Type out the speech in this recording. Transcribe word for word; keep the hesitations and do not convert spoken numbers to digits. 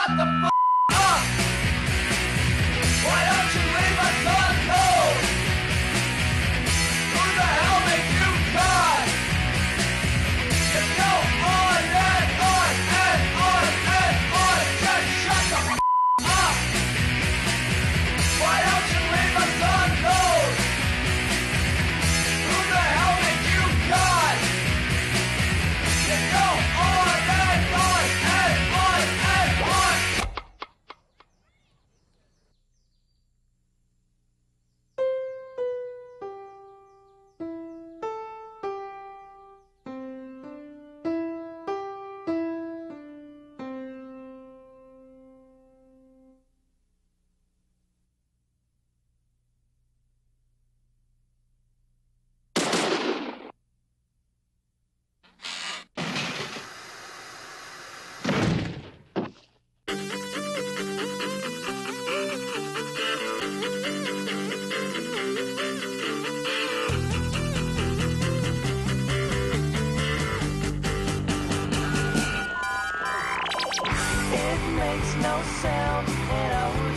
shut the f*** up! Why don't you leave us on code? Who the hell made you cut? You go on and on and on and on. Just shut the f*** up! Why don't you leave us on code? Who the hell made you cut? You go on and on and on and on. It makes no sound, and I would